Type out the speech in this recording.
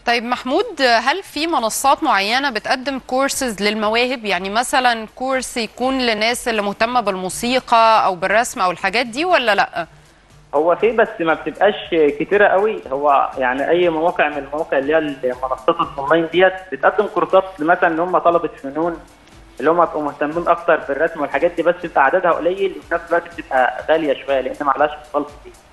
طيب محمود، هل في منصات معينة بتقدم كورسز للمواهب؟ يعني مثلا كورس يكون للناس اللي مهتمة بالموسيقى أو بالرسم أو الحاجات دي، ولا لأ؟ هو في بس ما بتبقاش كتيره قوي. هو يعني اي مواقع من المواقع اللي هي المنصات الاونلاين ديت بتقدم كورسات مثلا ان هم طلبه فنون اللي هم بيبقوا مهتمين اكتر بالرسم والحاجات دي، بس بيبقى عددها قليل وفي نفس الوقت بتبقى غاليه شويه لان ما عليهاش اتصال كتير.